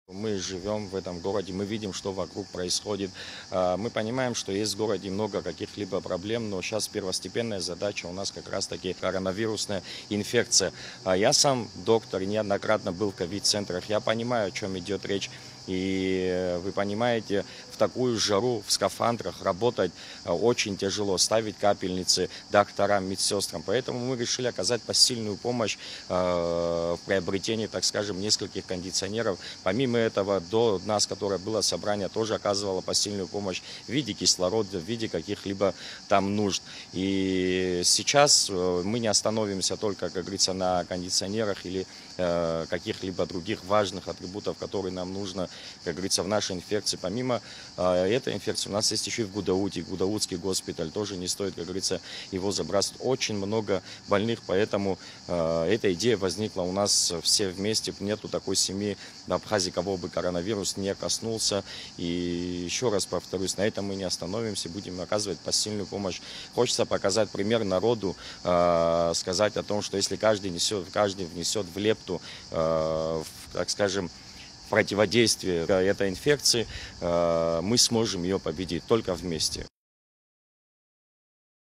Мы живем в этом городе, мы видим, что вокруг происходит. Мы понимаем, что есть в городе много каких-либо проблем, но сейчас первостепенная задача у нас как раз-таки коронавирусная инфекция. Я сам доктор, неоднократно был в ковид-центрах, я понимаю, о чем идет речь. И вы понимаете, в такую жару в скафандрах работать очень тяжело, ставить капельницы докторам, медсестрам. Поэтому мы решили оказать посильную помощь в приобретении, так скажем, нескольких кондиционеров. Помимо этого, до нас, которое было собрание, тоже оказывало посильную помощь в виде кислорода, в виде каких-либо там нужд. И сейчас мы не остановимся только, как говорится, на кондиционерах или каких-либо других важных атрибутов, которые нам нужно, как говорится, в нашей инфекции. Помимо этой инфекции у нас есть еще и в Гудауте, Гудаутский госпиталь. Тоже не стоит, как говорится, его забрасывать. Очень много больных, поэтому эта идея возникла у нас все вместе. Нету такой семьи в Абхазии, кого бы коронавирус не коснулся. И еще раз повторюсь, на этом мы не остановимся, будем оказывать посильную помощь. Хочется показать пример народу, сказать о том, что если каждый внесет в лепту, так скажем, противодействие этой инфекции, мы сможем ее победить только вместе.